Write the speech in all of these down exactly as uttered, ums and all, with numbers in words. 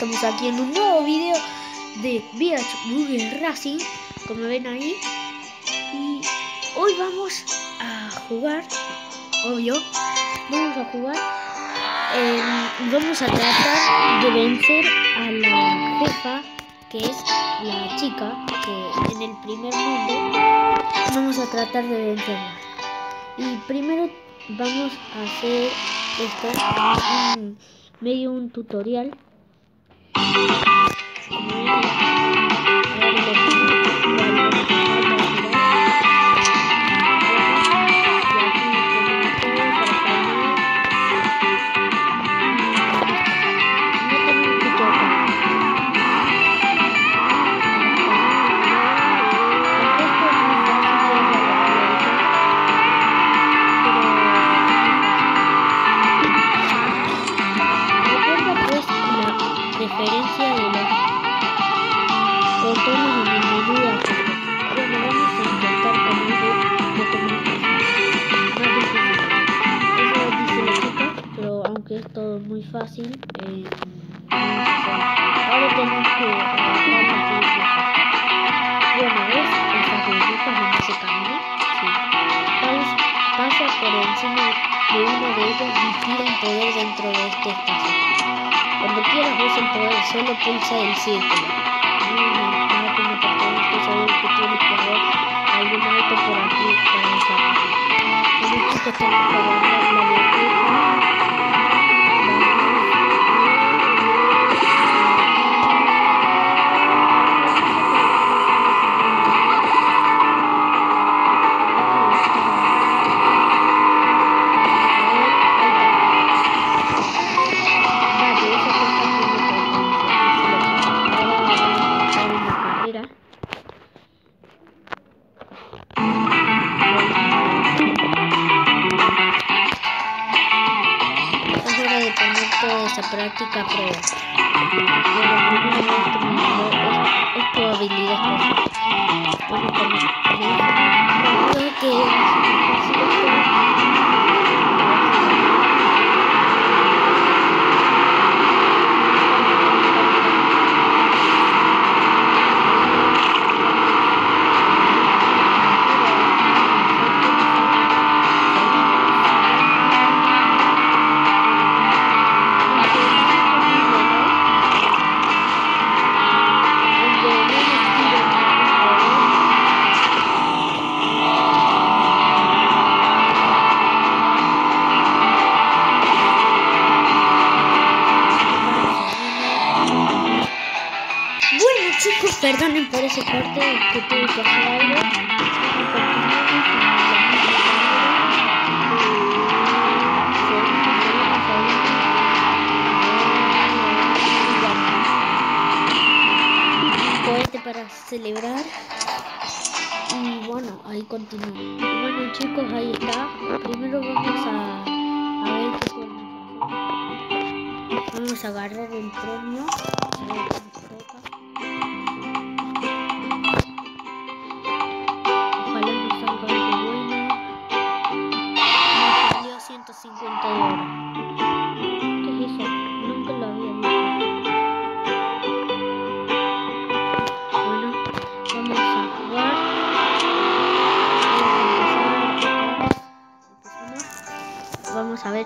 estamos aquí en un nuevo video de V H Google Racing, como ven ahí. Y hoy vamos a jugar, obvio, vamos a jugar, eh, vamos a tratar de vencer a la jefa, que es la chica, que en el primer mundo vamos a tratar de vencerla. Y primero vamos a hacer esto, un, medio un tutorial. Referencia de los botones en el menú de ajuste. Bueno, vamos a intentar con algo un poco más difícil. Eso dice la chica, pero aunque es todo muy fácil, eh, vamos a hacer. Ahora tenemos que agarrar las burbujas. Bueno, ¿ves esas burbujas en ese camino? Sí. Pasa, pasa por encima de una de ellas y tira un poder dentro de este espacio. Cuando quieras usar el poder, solo pulsa el círculo. Ahora que me pertenezco, saber que tienes que haber algún auto por aquí para usarlo. Los chicos tenemos que agarrar la burbuja. Toda esa práctica prueba. Es tu habilidad. Bueno, como creo que chicos, perdonen por ese corte que tuve que hacer algo. Un cohete para celebrar. Y bueno, ahí continúo. Bueno chicos, ahí está. Primero vamos a, a ver qué podemos hacer. Vamos a agarrar el premio. A ver qué nos toca. ciento cincuenta de oro. ¿Qué es eso? Nunca lo había visto. Bueno, vamos a jugar. Vamos a ver.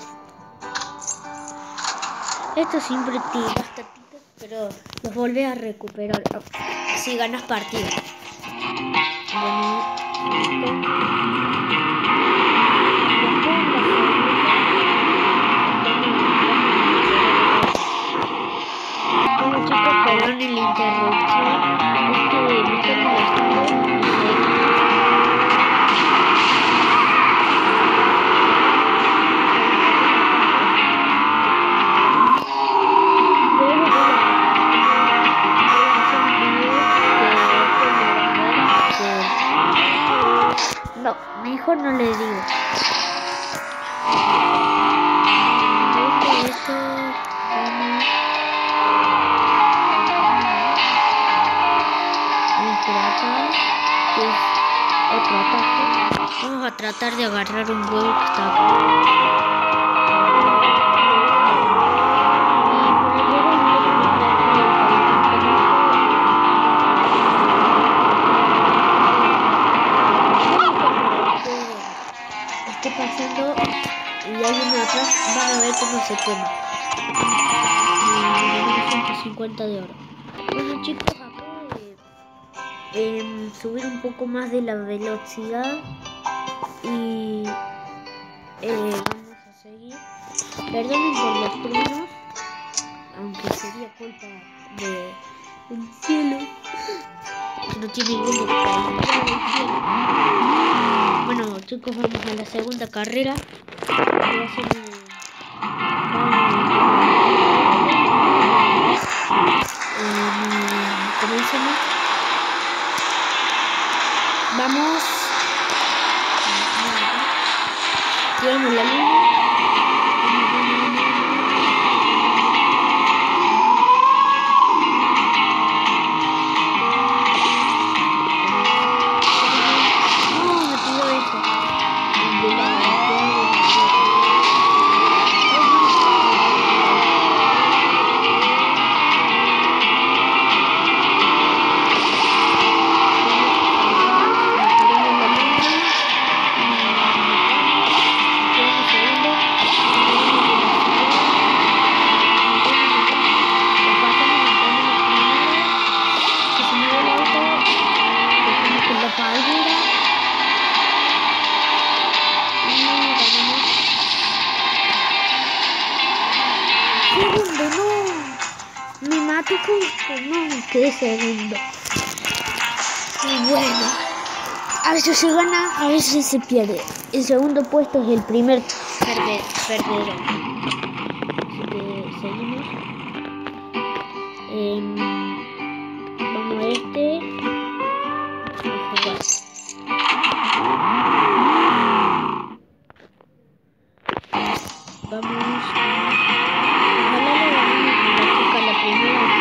Esto siempre te gasta tickets, pero los volvés a recuperar si ganas partidas. Bueno, perdón en la interrupción, es que me estoy molestando. No, mejor no le digo. Esto, esto, vamos. Acá, que es otro ataque. Vamos a tratar de agarrar un huevo que está acá. esté pasando y hay uno atrás, van a ver cómo se quema. Y ganamos ciento cincuenta de oro. Bueno chicos, acabo de eh, subir un poco más de la velocidad y eh, vamos a seguir. Perdonen por los truenos, aunque sería culpa de el cielo, que no tiene ningún cielo. Bueno chicos, vamos a la segunda carrera. Voy a hacer un... eh, comencemos. Vamos. Tiramos la línea. No, quedé segundo. Y bueno, a veces se gana, a veces se pierde. El segundo puesto es el primer perdedor. Así que seguimos. Eh, vamos a este. A jugar. Vamos a... Ojalá le ganemos la chica la primera.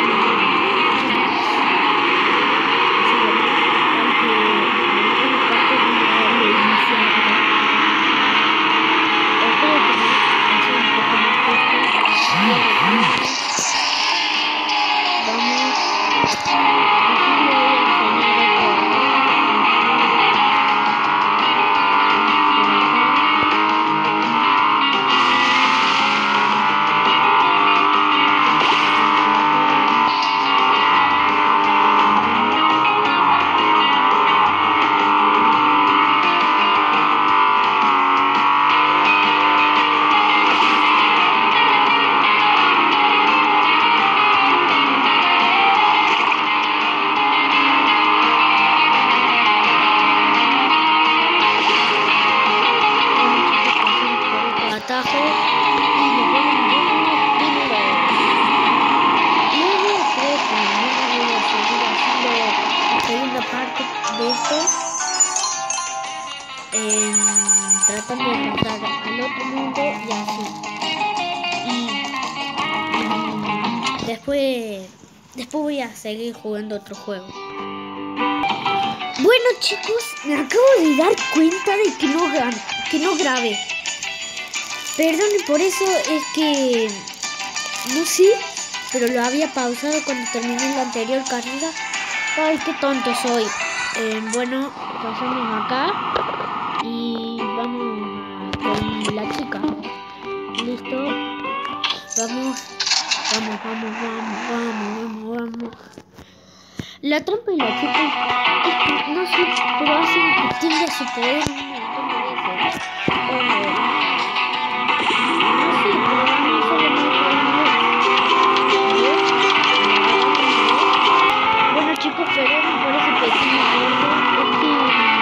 De esto eh, tratando de pasar al otro mundo y así y, y después después voy a seguir jugando otro juego. Bueno chicos, me acabo de dar cuenta de que no, que no grabé. Perdonen por eso, es que no sé, pero lo había pausado cuando terminé la anterior carrera. Ay, qué tonto soy. Eh, bueno, pasamos acá y vamos a con la chica. Listo. Vamos, vamos, vamos, vamos, vamos, vamos, vamos. La trampa y la chica es que no sé, pero hacen que tenga su poder un montón de veces. Eh, no sé, pero a mí solo me da. Bueno chicos, perdón por ese pequeño corte. Es que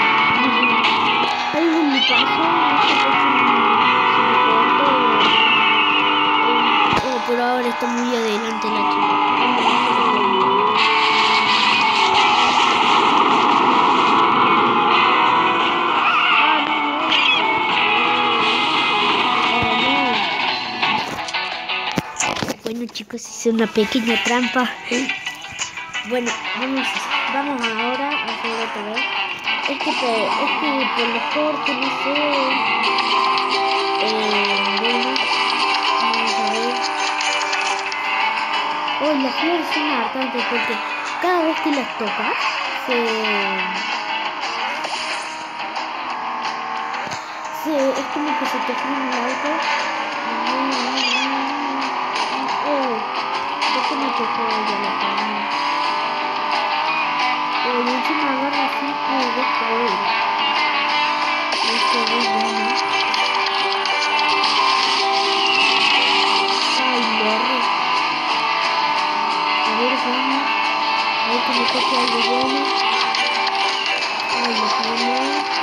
algo me pasó, no sé por qué se me cortó. Eh, oh, pero ahora está muy adelante la chica. Bueno chicos, hice una pequeña trampa. Bueno, vamos, vamos ahora a hacer otra vez. Es que por, es que por los cortes, no sé. Eh, bueno, vamos a ver. Oh, las flores son hartantes porque cada vez que las tocas se, se, es como que se te frena el auto. Oh, creo que me tocó ya la carne. Oh, y encima agarra cinco de poder. Esto es bueno. Ay, morro. A ver, vamos. A ver que me toque algo bueno. Ay, lo tengo.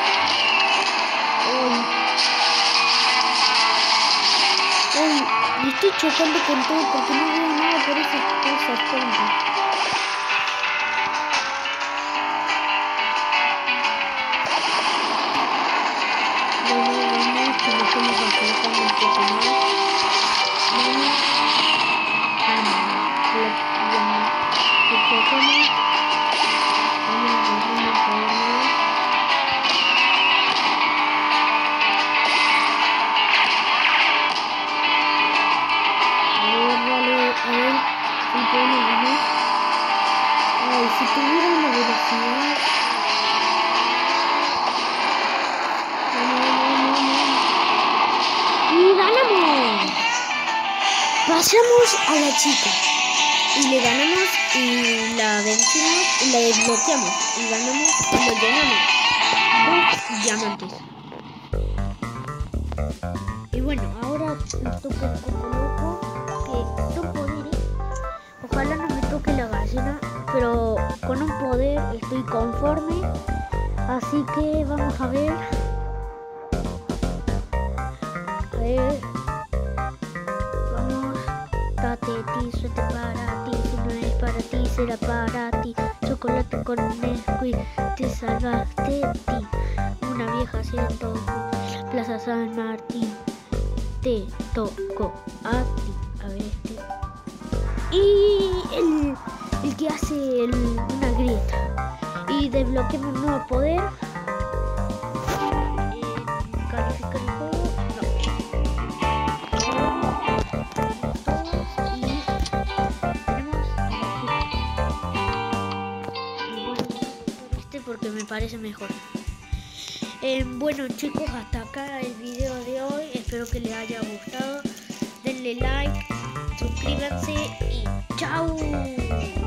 Ay. Ay, me estoy chocando con todo porque no veo nada por esas cosas tontas. Bueno, vamos, que nos estamos acercando un poco más. Vamos. Vamos. Lo chocamos. Vamos, vamos, vamos. A ver, si podemos ganar. Ay, si tuviera una velocidad. Vamos, vamos, vamos. ¡Y ganamos! Pasamos a la chica. Y le ganamos y la vencimos y la desbloqueamos. Y ganamos y lo llenamos. Dos diamantes. Y bueno, ahora nos toca un poco loco. Que son poderes. Ojalá no me toque la gallina, pero con un poder estoy conforme. Así que vamos a ver. A ver. Vamos. Date ti, suerte para ti. Si no es para ti, será para ti. Chocolate con Nesquik, te salvaste de ti. Una vieja haciendo Plaza San Martín. Te tocó a ti. A ver este. Y el, el que hace el, una grieta. Y desbloqueamos un nuevo poder. Eh, calificar el juego. No. Todos y tenemos y bueno, este porque me parece mejor. Eh, bueno chicos, hasta acá el video de hoy. Espero que les haya gustado. Denle like, suscríbanse y chao.